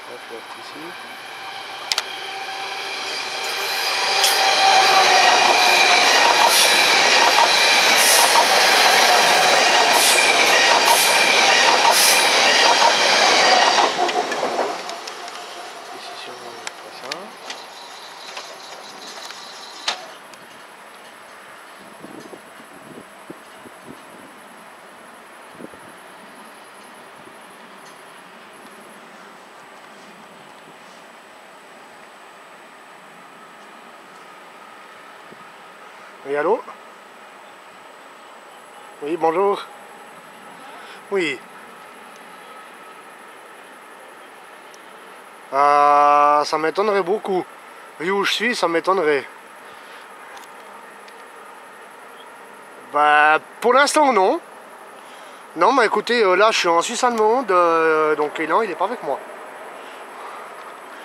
Là, je vais être ici. Ici sur le bassin. Oui, allô? Oui, bonjour. Oui. Ça m'étonnerait beaucoup. Vu où je suis, ça m'étonnerait. Bah, pour l'instant, non. Non, mais écoutez, là, je suis en Suisse allemande, donc non, il est pas avec moi.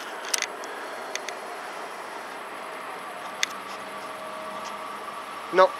Non.